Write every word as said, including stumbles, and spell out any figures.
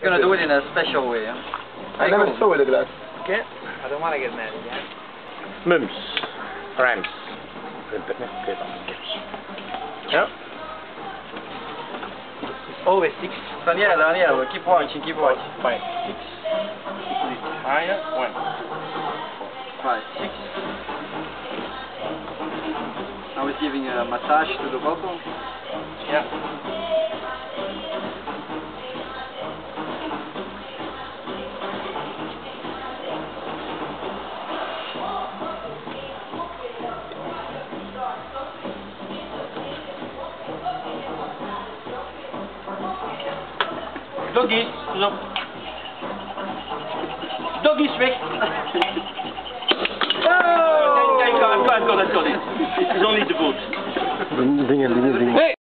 gonna do it in a special way. Huh? I never saw it like that. Okay. I don't want to get mad again. Mums. Rams. Yeah. Always six. Daniel, Daniel, keep watching, keep watching. Five, six. Higher. One. Five, six. Now it's giving a massage to the bottle. Yeah. Doggy, zo. Doggy is weg. Oh, kijk, kijk, I've got it, I've got it. It's only the boot. Dingen, dingen, dingen. Hey!